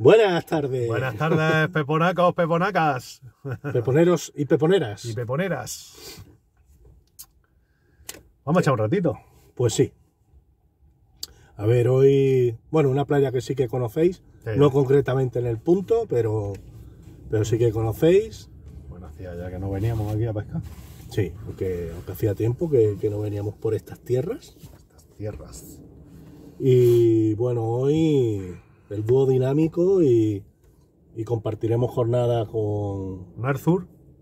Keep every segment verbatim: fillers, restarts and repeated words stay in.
Buenas tardes. Buenas tardes, peponacos, peponacas. Peponeros y peponeras. Y peponeras. Vamos a echar un ratito. Pues sí. A ver, hoy... Bueno, una playa que sí que conocéis. Sí. No concretamente en el punto, pero, pero sí que conocéis. Bueno, hacía ya que no veníamos aquí a pescar. Sí, porque, aunque hacía tiempo que, que no veníamos por estas tierras. Estas tierras. Y bueno, hoy el dúo dinámico y, y compartiremos jornada con... Narzur.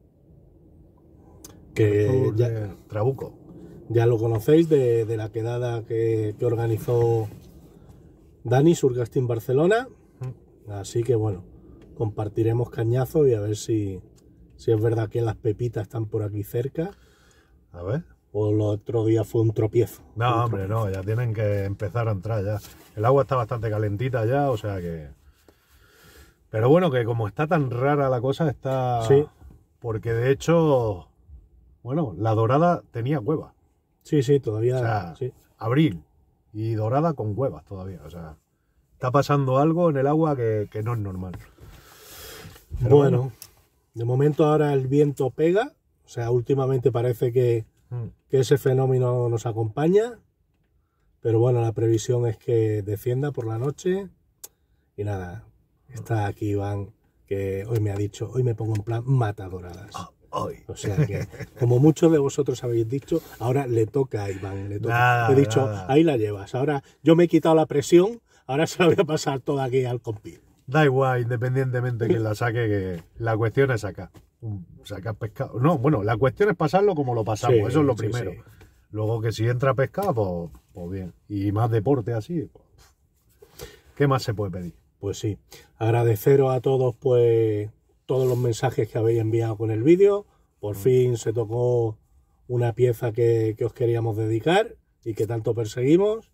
Que Narzur ya, de Trabuco. Ya lo conocéis de, de la quedada que, que organizó Dani Surgasting Barcelona. Mm. Así que bueno, compartiremos cañazo y a ver si, si es verdad que las pepitas están por aquí cerca. A ver. O el otro día fue un tropiezo. No, un hombre, tropiezo. no, ya tienen que empezar a entrar ya. El agua está bastante calentita ya, o sea que... Pero bueno, que como está tan rara la cosa, está... Sí. Porque de hecho, bueno, la dorada tenía huevas. Sí, sí, todavía... O sea, sí. Abril y dorada con huevas todavía, o sea... Está pasando algo en el agua que, que no es normal. Bueno, bueno, de momento ahora el viento pega, o sea, últimamente parece que... que ese fenómeno nos acompaña, pero bueno, la previsión es que descienda por la noche y nada, está aquí Iván, que hoy me ha dicho, hoy me pongo en plan matadoradas. Ah, hoy. O sea que, como muchos de vosotros habéis dicho, ahora le toca a Iván, le toca. Nada, He dicho, nada. Ahí la llevas, ahora yo me he quitado la presión, ahora se la voy a pasar toda aquí al compil. Da igual, independientemente de quién la saque, que la cuestión es sacar. Sacar pescado. No, bueno, la cuestión es pasarlo como lo pasamos, sí, eso es lo sí, primero. Sí. Luego que si entra a pescar, pues, pues bien. Y más deporte así, pues, ¿qué más se puede pedir? Pues sí, agradeceros a todos pues todos los mensajes que habéis enviado con el vídeo. Por mm. fin se tocó una pieza que, que os queríamos dedicar y que tanto perseguimos.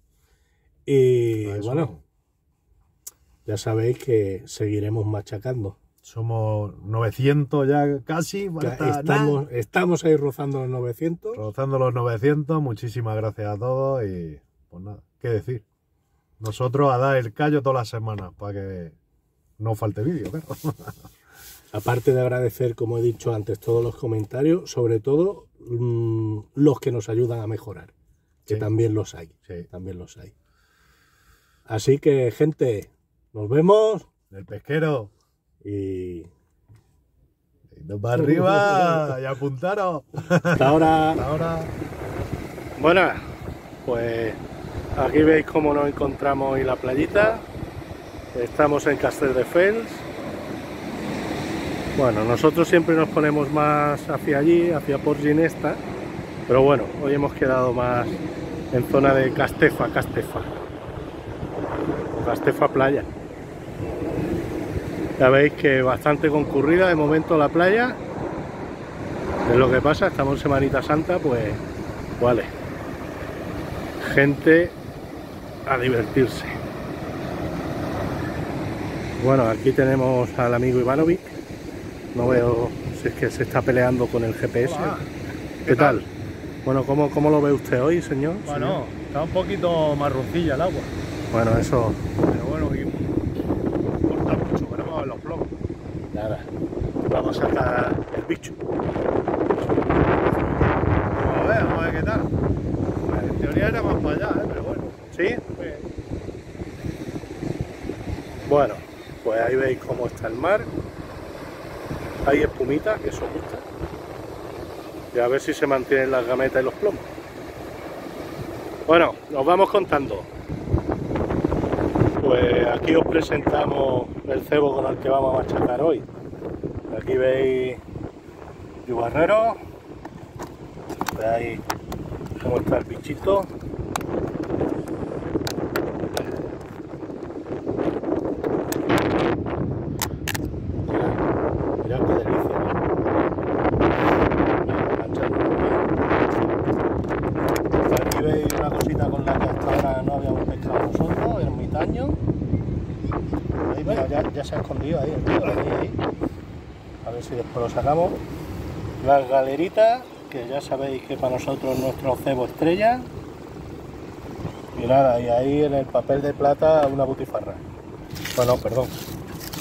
Y bueno, ya sabéis que seguiremos machacando. Somos novecientos ya casi. Estamos, estamos ahí rozando los novecientos. Rozando los novecientos. Muchísimas gracias a todos y pues nada, ¿qué decir? Nosotros a dar el callo todas las semanas para que no falte vídeo, claro. Aparte de agradecer, como he dicho antes, todos los comentarios, sobre todo mmm, los que nos ayudan a mejorar, que sí. también los hay, sí. también los hay. Así que, gente, nos vemos. Del pesquero. Y... y para arriba y apuntaros. Hasta ahora. Hasta ahora. Bueno, pues aquí veis cómo nos encontramos en la playita. Estamos en Castelldefels. Bueno, nosotros siempre nos ponemos más hacia allí, hacia Port Ginesta, pero bueno, hoy hemos quedado más en zona de Castefa, Castefa. O Castefa Playa. Ya veis que bastante concurrida de momento la playa. Es lo que pasa, estamos en Semanita Santa, pues vale. Gente a divertirse. Bueno, aquí tenemos al amigo Ivanovic. No veo si es que se está peleando con el G P S. Hola. ¿Qué, ¿Qué tal? tal? Bueno, ¿cómo, ¿cómo lo ve usted hoy, señor? Bueno, señor? está un poquito marroncilla el agua. Bueno, eso... Pero bueno, y corta mucho, veremos a ver los plomos. Nada, vamos a sacar el bicho. Vamos a ver, vamos a ver qué tal. En teoría era más para allá, ¿eh? Pero bueno. ¿Sí? Sí. Bueno, pues ahí veis cómo está el mar. Hay espumita, que eso gusta. Y a ver si se mantienen las gametas y los plomos. Bueno, nos vamos contando. Pues aquí os presentamos el cebo con el que vamos a machacar hoy. Aquí veis yubarrero. Veis cómo está el bichito. Mirad qué delicia, ¿no? Aquí veis una cosita con la que hasta ahora no habíamos pescado nosotros, ermitaño. Ahí, mira, ya, ya se ha escondido ahí, el tío, ahí, ahí. A ver si después lo sacamos. Las galeritas, que ya sabéis que para nosotros es nuestro cebo estrella. Y nada, y ahí en el papel de plata una butifarra. Bueno, perdón,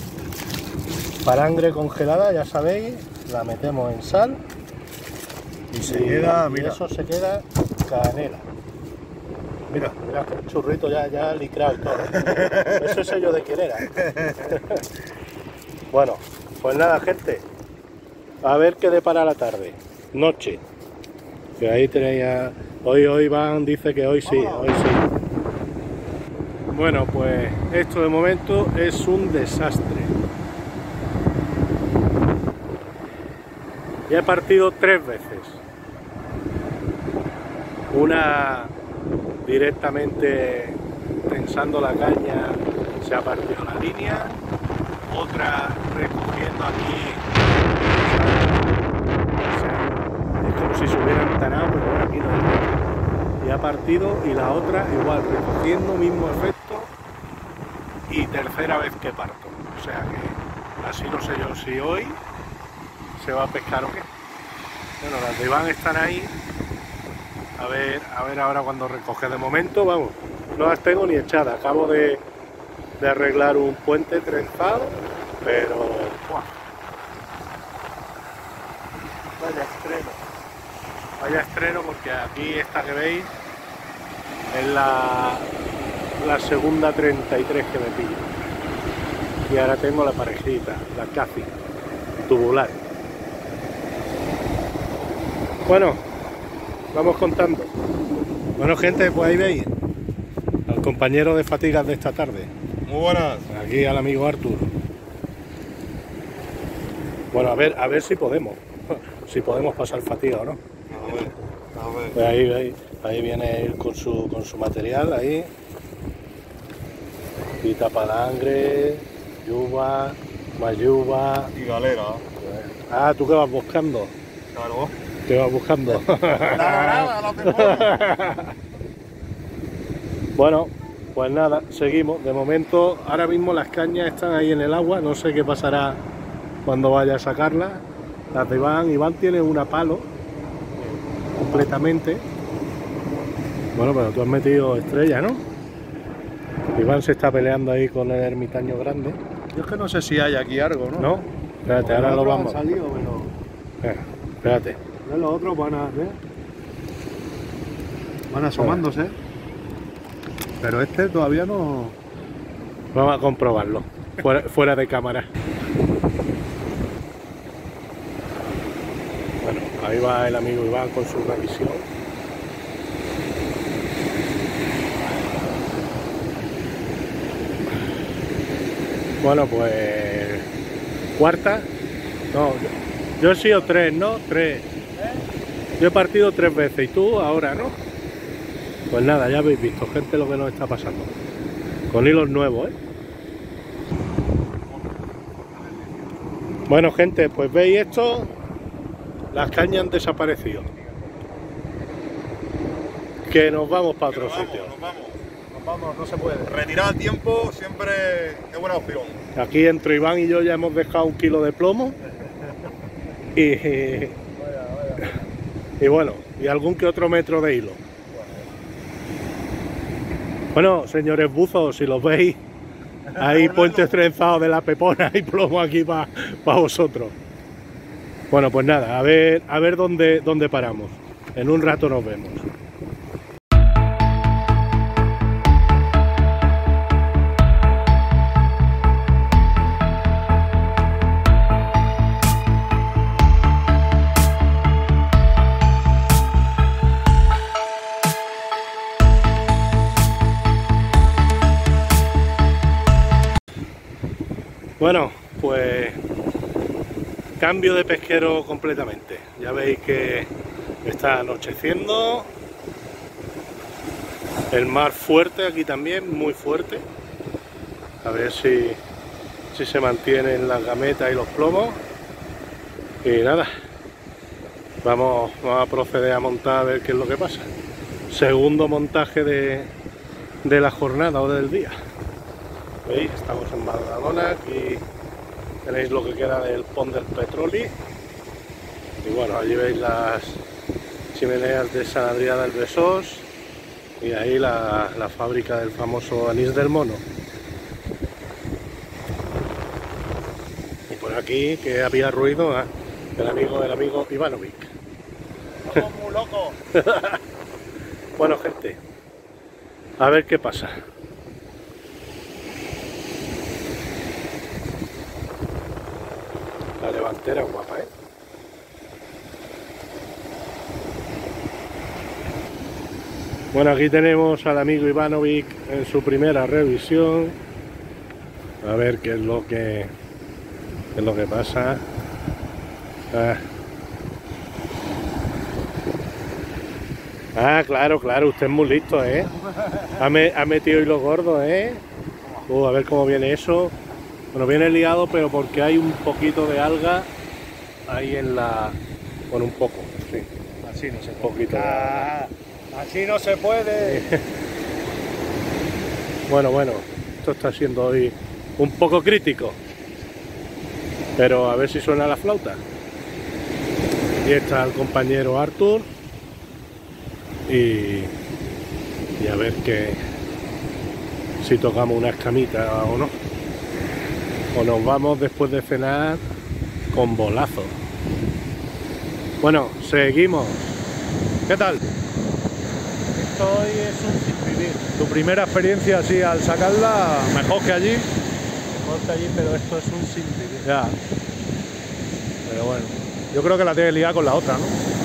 palangre congelada, ya sabéis, la metemos en sal y se y, queda, y mira. eso se queda canela. Mira, mira que el churrito ya, ya licrado y todo. Eso es sello de quién era. Bueno, pues nada, gente. A ver qué depara la tarde. Noche. Que ahí tenéis a... Hoy, hoy van, dice que hoy sí, hoy sí. Bueno, pues esto de momento es un desastre. Ya he partido tres veces. Una directamente tensando la caña, se ha partido la línea. Otra recogiendo aquí. O sea, es como si se hubieran tanado, pero bueno, aquí no hay. Y ha partido, y la otra igual, recogiendo, mismo efecto. Y tercera vez que parto. O sea que así no sé yo si hoy se va a pescar o qué. Bueno, las de Iván están ahí. A ver, a ver ahora cuando recoge. De momento, vamos, no las tengo ni echadas. Acabo de, de arreglar un puente trenzado, pero ¡buah! Vaya estreno. Vaya estreno, porque aquí esta que veis es la, la segunda treinta y tres que me pillo. Y ahora tengo la parejita, la casi tubular. Bueno, vamos contando. Bueno, gente, pues ahí veis al compañero de fatigas de esta tarde. Muy buenas. Aquí al amigo Artur. Bueno, a ver, a ver si podemos. Si podemos pasar fatiga o no. A ver, a ver. Pues ahí, ahí, ahí viene él con su, con su material, ahí. Pita palangre, yuba, más yuba. Y galera. Ah, ¿tú qué vas buscando? Claro. ¿Qué vas buscando? La no te Bueno, pues nada, seguimos. De momento, ahora mismo las cañas están ahí en el agua. No sé qué pasará cuando vaya a sacarlas. Las de Iván, Iván tiene una palo completamente. Bueno, pero tú has metido estrella, ¿no? Iván se está peleando ahí con el ermitaño grande. Yo es que no sé si hay aquí algo, ¿no? ¿No? Espérate, ahora lo vamos. Han salido, pero... Eh, espérate. Los otros van a... ¿eh? Van asomándose. Pero este todavía no... Vamos a comprobarlo. Fuera, fuera de cámara. Bueno, ahí va el amigo Iván con su revisión. Bueno, pues... Cuarta. No, yo he sido tres, ¿no? Tres. Yo he partido tres veces y tú ahora, ¿no? Pues nada, ya habéis visto, gente, lo que nos está pasando. Con hilos nuevos, ¿eh? Bueno, gente, pues veis esto. Las cañas han desaparecido. Que nos vamos para otro sitio. Nos vamos, nos vamos, no se puede. Retirar a tiempo siempre es buena opción. Aquí entre Iván y yo ya hemos dejado un kilo de plomo. Y, y, y bueno, y algún que otro metro de hilo. Bueno, señores buzos, si los veis, hay puentes trenzados de la Pepona y plomo aquí para pa vosotros. Bueno, pues nada, a ver, a ver dónde, dónde paramos. En un rato nos vemos. Bueno, pues cambio de pesquero completamente. Ya veis que está anocheciendo. El mar fuerte aquí también, muy fuerte. A ver si, si se mantienen las gametas y los plomos. Y nada, vamos, vamos a proceder a montar a ver qué es lo que pasa. Segundo montaje de, de la jornada o del día. ¿Veis? Estamos en Badalona, aquí tenéis lo que queda del Pont del Petroli. Y bueno, allí veis las chimeneas de San Adrià del Besós y ahí la, la fábrica del famoso anís del mono. Y por aquí que había ruido, ah, el amigo del amigo Ivanovic. Estamos muy locos. Bueno, gente, a ver qué pasa. La levantera es guapa, ¿eh? Bueno, aquí tenemos al amigo Ivanovic en su primera revisión. A ver qué es lo que, qué es lo que pasa. Ah. ah, claro, claro, usted es muy listo, ¿eh? Ha, me, ha metido hilo gordo, ¿eh? Uh, a ver cómo viene eso. Bueno, viene liado, pero porque hay un poquito de alga ahí en la... Bueno, un poco, sí. Así no se Un poquito de alga. Así no se puede. Bueno, bueno, esto está siendo hoy un poco crítico. Pero a ver si suena la flauta. Y está el compañero Artur. Y, y a ver que si tocamos una escamita o no. O nos vamos después de cenar con bolazo. Bueno, seguimos. ¿Qué tal? Esto es un sinvivir. Tu primera experiencia así al sacarla, mejor que allí. Mejor que allí, pero esto es un sinvivir. Ya. Pero bueno, yo creo que la tienes liada con la otra, ¿no?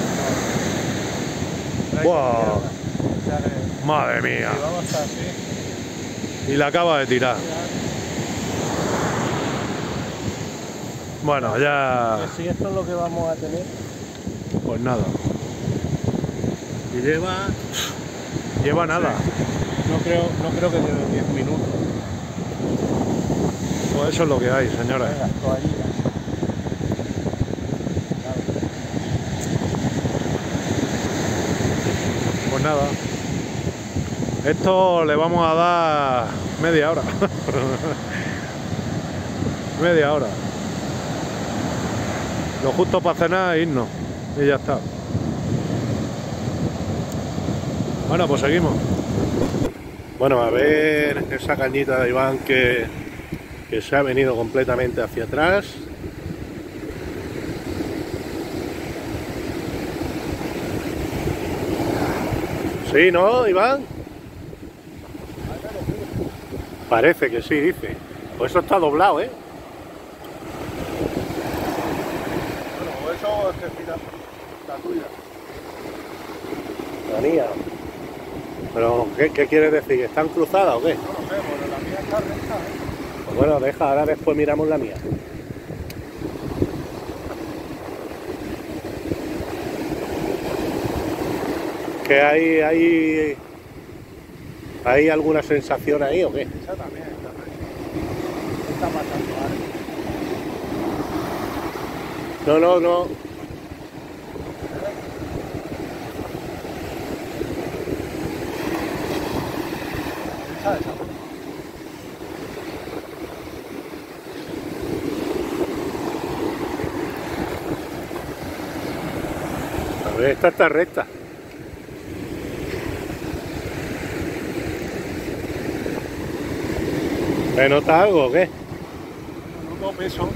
¡Wow! Madre mía. Y vamos así. Y la acaba de tirar. Bueno, ya... Pues si esto es lo que vamos a tener. Pues nada. Y lleva... Lleva nada. No creo, no creo que lleve diez minutos. Pues eso es lo que hay, señores. Venga, toallitas. Pues nada. Esto le vamos a dar media hora. Media hora. Lo justo para cenar e irnos. Y ya está. Bueno, pues seguimos. Bueno, a ver esa cañita de Iván que, que se ha venido completamente hacia atrás. Sí, ¿no, Iván? Parece que sí, dice. Pues eso está doblado, ¿eh? Bueno, eso es que mira, la tuya. La mía. Pero, ¿qué, qué quieres decir? ¿Están cruzadas o qué? No lo sé, pero la mía está recta, ¿eh? Pues bueno, deja, ahora después miramos la mía. ¿Que hay, hay, hay alguna sensación ahí o qué? Esa también está recta. ¿Qué está pasando ahora? No, no, no. Esa, esa. A ver, esta está recta. ¿Me nota algo o qué? No peso.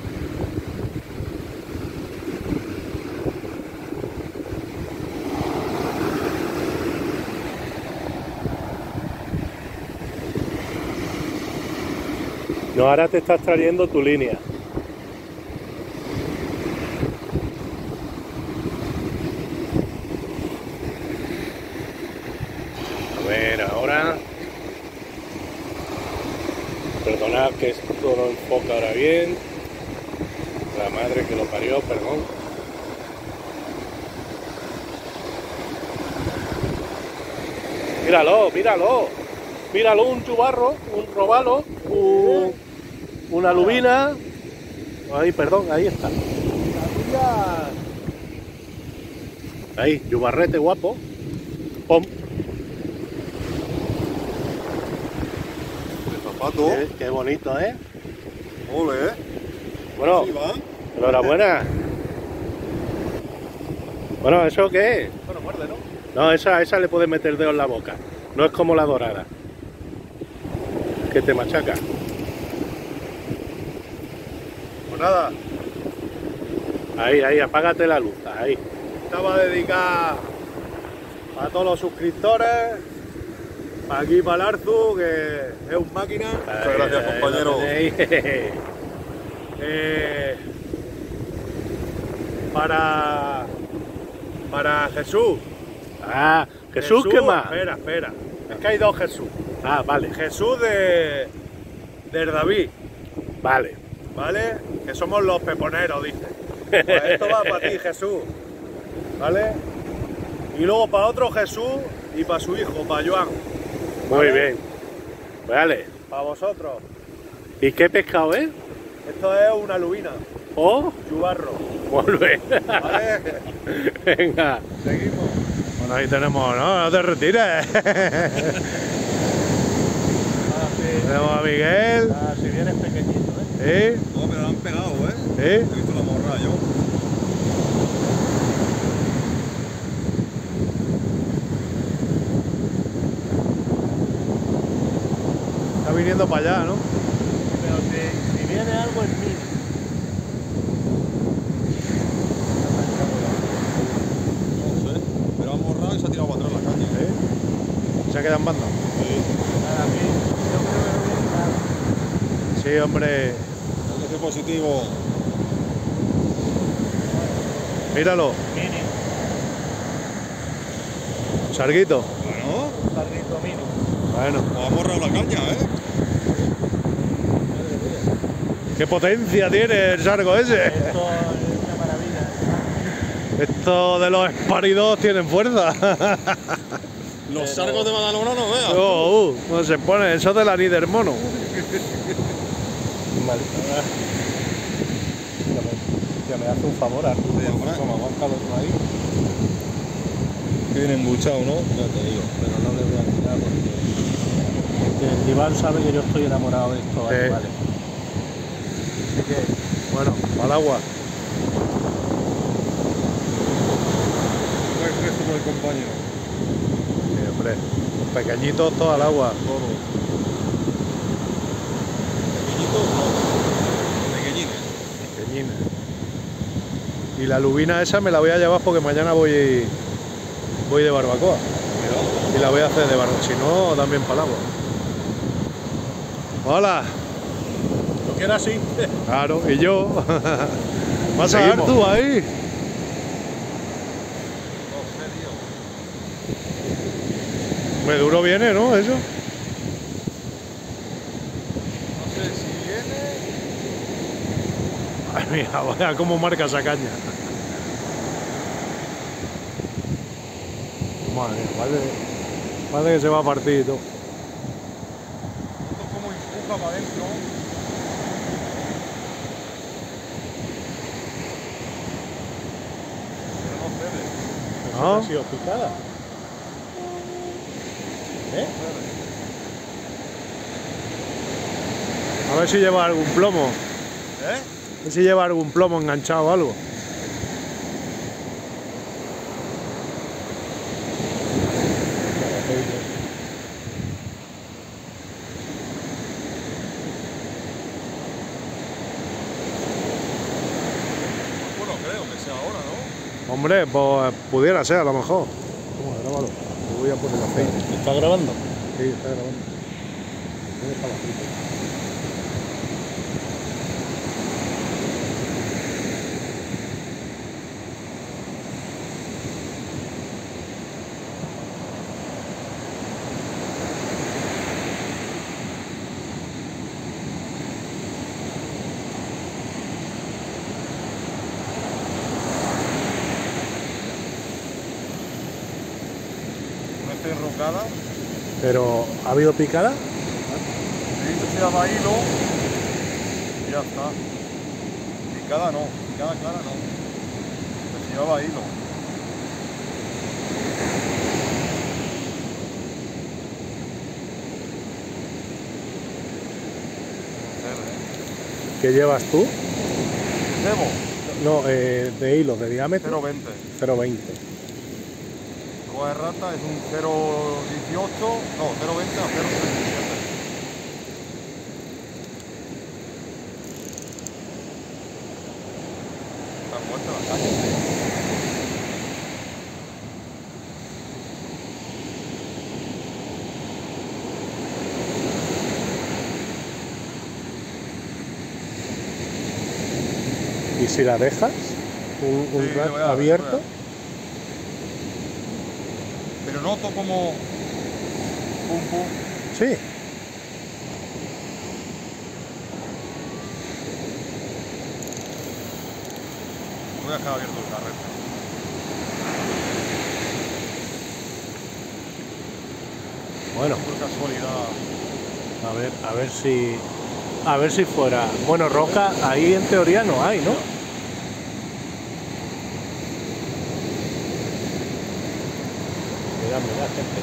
No, ahora te estás trayendo tu línea. A ver, ahora... Perdonad que esto no enfoca ahora bien. La madre que lo parió, perdón. Míralo, míralo. Míralo, un chubarro, un robalo, un, una lubina. Ahí, perdón, ahí está. Ahí, yubarrete guapo. Pom. Qué, qué bonito, ¿eh? Ole, ¿eh? Bueno, Sí, va. enhorabuena. Bueno, ¿eso qué es? Bueno, muerde, ¿no? No, esa, esa le puedes meter el dedo en la boca. No es como la dorada, que te machaca. Pues nada, Ahí, ahí, apágate la luz, ahí. Esta va dedicada a todos los suscriptores, para aquí para el Arzu, que es un máquina. Muchas gracias, compañero. Eh, para, para Jesús. Ah, Jesús, ¿qué más? Espera, espera. Es que hay dos Jesús. Ah, vale, Jesús de, del David, vale. ¿vale? Que somos los peponeros, dice. Pues esto va para ti, Jesús, ¿vale? Y luego para otro Jesús y para su hijo, para Joan. Muy ¿vale? bien. Vale. Para vosotros. ¿Y qué pescado es? Esto es una lubina, Oh, chubarro. vuelve. ¿Vale? Venga. Seguimos. Bueno, ahí tenemos, no, no te retires. Tenemos a Miguel. Ah, si vienes pequeñito, ¿eh? ¿Sí? No, me lo han pegado, ¿eh? ¿Sí? He visto la morra yo. Está viniendo para allá, ¿no? Pero si, si viene algo es mío. No sé. Me lo han borrado y se ha tirado para atrás la caña. ¿Sí? Se ha quedado en banda. Nada, a mí, yo creo que no viene nada. Sí, hombre. Hay que ser positivo. Míralo. Mini, Sarguito. Bueno, un carrito mini. Bueno. pues ha borrado la caña, ¿eh? Qué potencia tiene el sargo ese. Esto es una maravilla. Esto de los esparidos tienen fuerza. Los sargos de Badalona no veas. Oh, uh, ¿cómo se pone? Eso de la líder mono. Vale. Que me hace un favor, Arturo. Sí, hombre. Como aguanta el otro ahí. Que viene embuchado, ¿no? Ya te digo. Pero no le voy a tirar porque, porque el Iván sabe que yo estoy enamorado de estos Sí. animales. Así que, bueno, al agua. No hay precio por el compañero. Sí, hombre. Los pequeñitos todos al agua. Todo. Pequeñitos, no. Pequeñines. Pequeñines. Y la lubina esa me la voy a llevar porque mañana voy voy de barbacoa. Mira. Y la voy a hacer de barbacoa. Si no, también para el agua. Hola. ¿Lo quieres así? Claro, y yo. ¿Vas a Seguimos. dar tú ahí? No sé, tío. Me duro viene, ¿no? Eso. No sé si viene. Ay, mira, vaya cómo marca esa caña. Madre mía, parece, parece que se va a partir y todo. Esto como empuja para adentro. Pero no cede. ¿No? Ha sido picada. ¿Eh? A ver si lleva algún plomo. ¿Eh? A ver si lleva algún plomo enganchado o algo. Bueno, creo que sea ahora, ¿no? Hombre, pues pudiera ser a lo mejor. Toma, grábalo. Te voy a poner aceite. ¿Está grabando? Sí, está grabando. ¿Dónde está la fruta? No está enrocada. Pero, ¿ha habido picada? Sí, se llama hilo. Y ya está. Picada no, picada clara no. Pero se llevaba hilo. ¿Qué llevas tú? Debo, No, eh, de hilo, de diámetro. cero veinte. cero veinte. Luego de rata es un cero dieciocho, no, cero veinte a cero treinta y siete. Está muerta la ¿Y si la dejas un, un Sí, rato voy a- abierto? voy a- Pero noto como... Pum, pum. Sí. Voy a dejar abierto el carrete. Bueno, Por casualidad. a ver, a ver si... A ver si fuera... Bueno, roca ahí en teoría no hay, ¿no? Mira, mira, gente.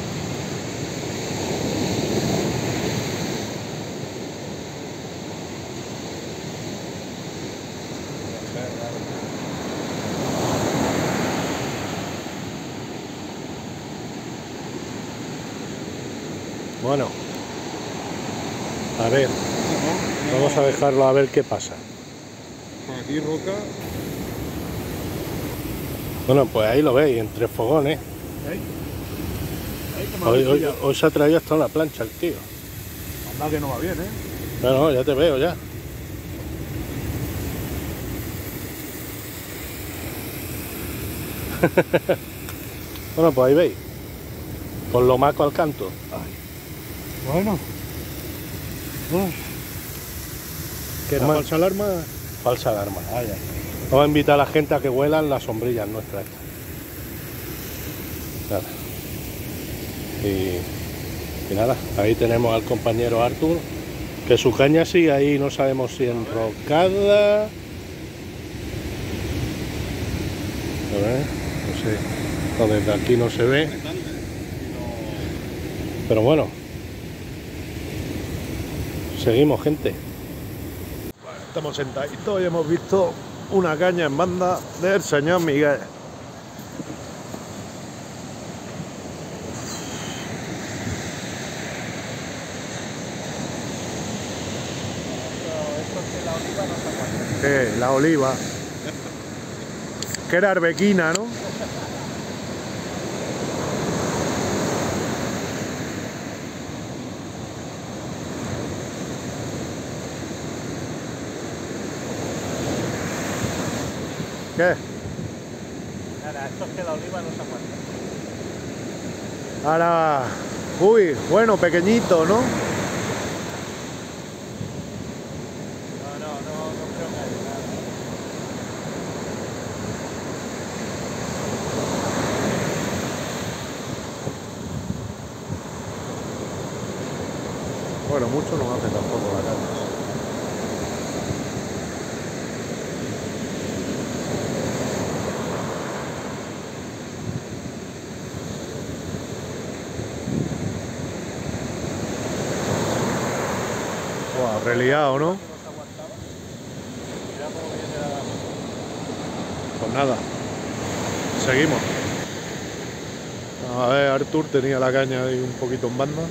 Bueno, a ver, vamos a dejarlo a ver qué pasa. Aquí roca. Bueno, pues ahí lo veis, entre fogones. Hoy, hoy, hoy se ha traído hasta una plancha el tío. Anda que no va bien, ¿eh? No, no, ya te veo ya. Bueno, pues ahí veis. Con lo maco al canto. Bueno. ¿Qué era? Hombre. ¿Falsa alarma? Falsa alarma. Vamos a invitar a la gente a que huelan las sombrillas nuestras. Nada. Y, y nada, ahí tenemos al compañero Artur, que su caña sigue ahí, no sabemos si enrocada. A ver, no sé. No, desde aquí no se ve. Pero bueno. Seguimos, gente. Estamos sentaditos y hemos visto una caña en banda del señor Miguel. ¿Qué? La oliva. Que era arbequina, ¿no? ¿Qué? Nada, esto es que la oliva no se aguanta. Ahora... Uy, bueno, pequeñito, ¿no? No, no, no, no creo que haya nada. Bueno, mucho no hace tampoco la caña. Buah, reliado, ¿no? Pues nada, seguimos. A ver, Artur tenía la caña ahí un poquito en banda.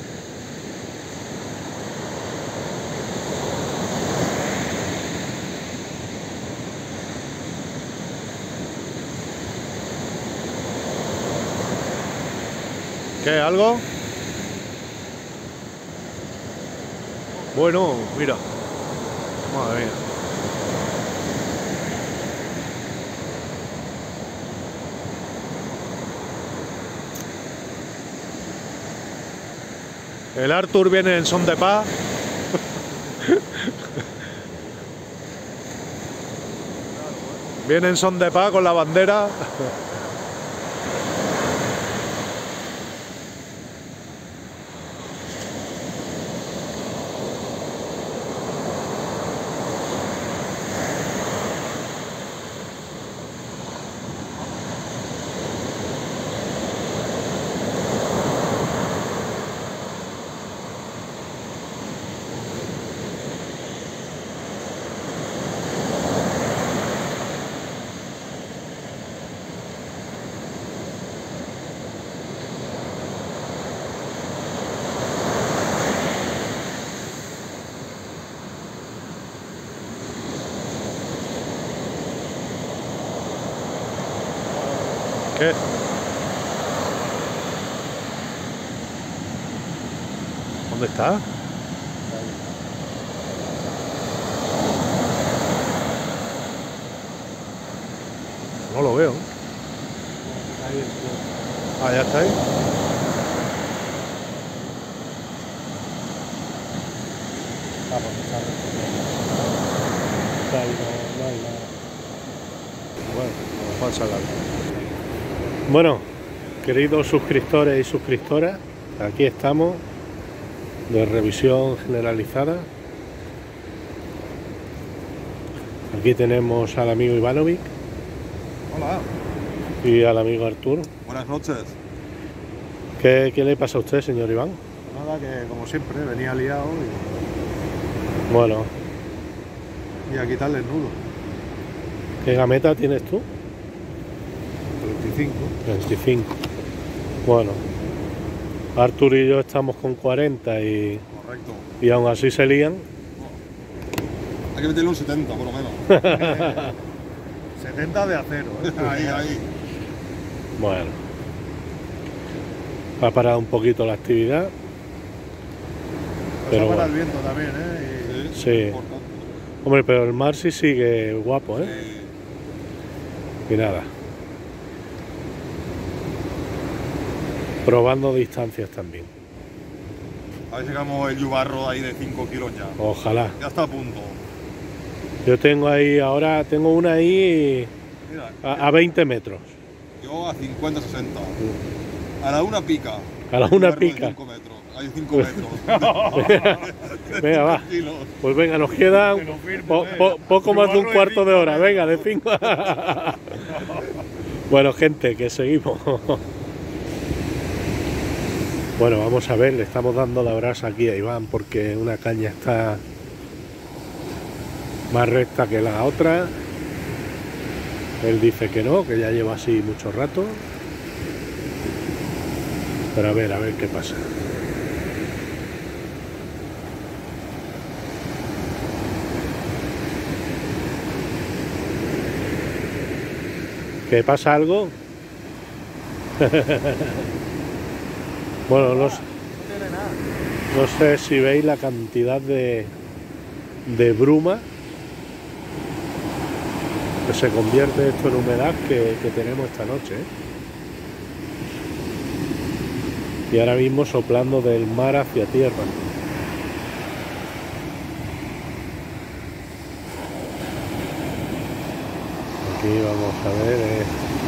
¿Qué? ¿Algo? Bueno, mira. Madre mía. El Artur viene en son de paz. Viene en son de paz con la bandera. ¿Qué? ¿Dónde está? No lo veo. Ah, ya está ahí. Vamos, está ahí, no, no hay nada. Bueno, como falsa larga. Bueno, queridos suscriptores y suscriptoras, aquí estamos de revisión generalizada. Aquí tenemos al amigo Ivanovic. Hola. Y al amigo Artur. Buenas noches. ¿Qué, qué le pasa a usted, señor Iván? Nada, que como siempre venía liado y, Bueno, y a quitarle el nudo. ¿qué gameta tienes tú? veinticinco. veinticinco. Bueno, Artur y yo estamos con cuarenta y, Correcto. y aún así se lían. Hay que meterle un setenta por lo menos. setenta de acero, ¿eh? Ahí, ahí. Bueno, ha parado un poquito la actividad. Pero Pero para bueno. el viento también, ¿eh? Y- Sí. Sí. Importante. Hombre, pero el mar sí sigue guapo, ¿eh? Sí. Y nada. Probando distancias también. A ver si sacamos el yubarro ahí de cinco kilos ya. Ojalá. Ya está a punto. Yo tengo ahí, ahora tengo una ahí Mira, a, a veinte metros. yo a cincuenta, sesenta. A la una pica. A la una Yubarro de pica. cinco metros. Hay cinco metros. Venga, va. Kilos. Pues venga, nos queda Que lo firme, po- eh. po- poco más de un Yubarro de cuarto de cinco hora. metros. Venga, de cinco. Bueno, gente, que seguimos. Bueno, vamos a ver, le estamos dando la brasa aquí a Iván porque una caña está más recta que la otra. Él dice que no, que ya lleva así mucho rato. Pero a ver, a ver qué pasa. ¿Qué pasa algo? Bueno, no, s- no sé si veis la cantidad de, de bruma que se convierte esto en humedad que, que tenemos esta noche, ¿eh? Y ahora mismo soplando del mar hacia tierra. Aquí vamos a ver. eh.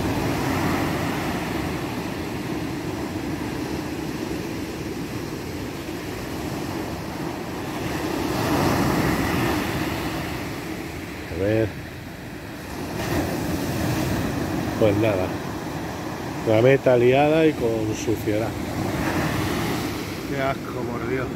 A ver. Pues nada. La meta liada y con suciedad. Qué asco, por Dios.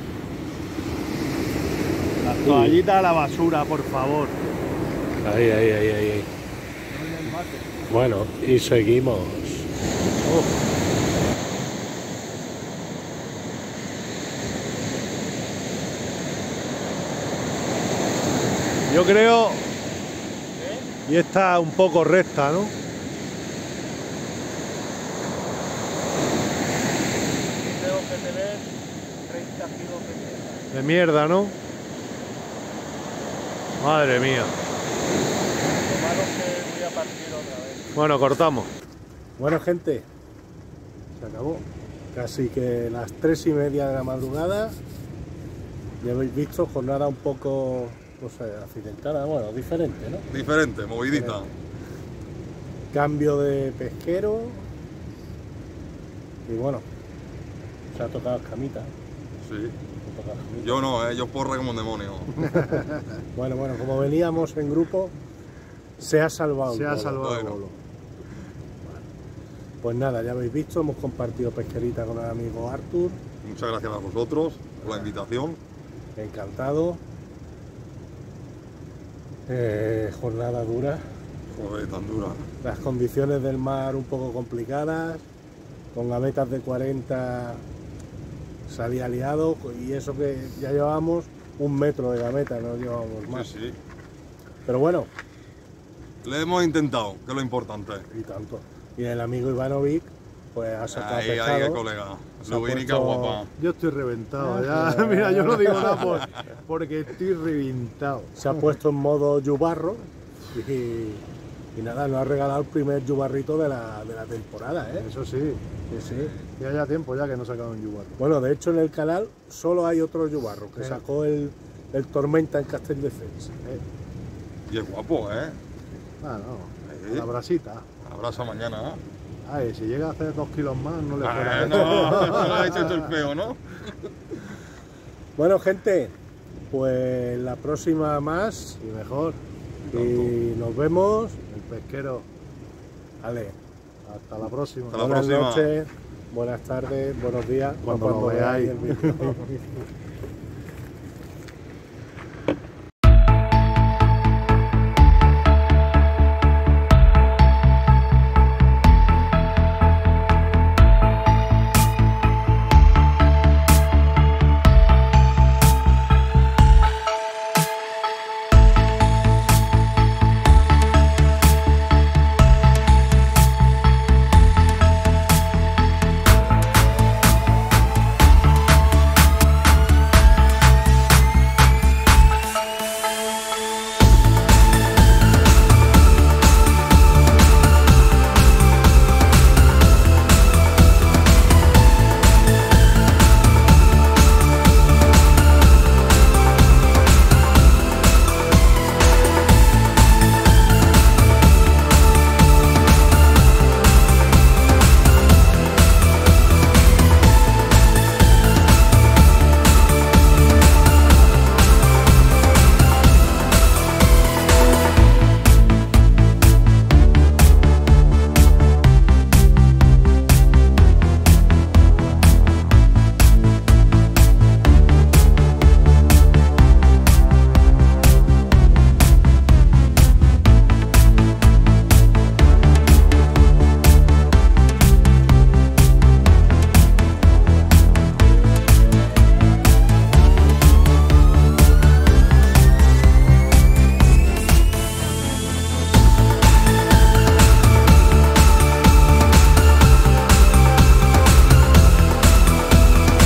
Las toallitas a la basura, por favor. Ahí, ahí, ahí, ahí. ahí. Bueno, y seguimos. Yo creo... Y está un poco recta, ¿no? Tengo que tener treinta kilos de mierda. De mierda, ¿no? Madre mía. Lo malo es que voy a partir otra vez. Bueno, cortamos. Bueno, gente, se acabó. Casi que las tres y media de la madrugada. Ya habéis visto, jornada un poco, no sé, accidentada, bueno, diferente, ¿no? Diferente, movidita. Cambio de pesquero. Y bueno, se ha tocado escamita. Sí. Se ha tocado escamita. Yo no, eh. Yo porra como un demonio. Bueno, bueno, como veníamos en grupo, se ha salvado. Se ha todo. salvado el Bueno. bolo. Pues nada, ya habéis visto, hemos compartido pesquerita con el amigo Artur. Muchas gracias a vosotros por la invitación. Encantado. Eh, jornada dura. Joder, tan dura. Las condiciones del mar un poco complicadas. Con gametas de cuarenta salía liado. Y eso que ya llevábamos un metro de gameta, no llevábamos más. Sí, sí. Pero bueno, Le hemos intentado, que es lo importante. y tanto. Y el amigo Ivanovic, pues ha sacado Ahí, pescado. ahí, colega. Se ha Lubinica puesto- guapa. Yo estoy reventado, ya. Mira, yo no digo nada por- porque estoy reventado. Se ha puesto en modo yubarro y, y nada, nos ha regalado el primer yubarrito de la, de la temporada, ¿eh? Eso sí, Sí, sí. que haya tiempo ya que no sacaron yubar. Bueno, de hecho en el canal solo hay otro yubarro que Sí. sacó el, el Tormenta en Castelldefels. Y es guapo, ¿eh? Ah, no, Sí. la brasita. Abrazo mañana. Ay, si llega a hacer dos kilos más, no le Ah, fuera. no, no ha hecho esto el feo, ¿no? Bueno, gente, pues la próxima más Y mejor, y nos vemos. el pesquero. Vale, Hasta la próxima. Hasta la buenas próxima. noches, buenas tardes, buenos días, Cuando lo veáis veáis. el vídeo.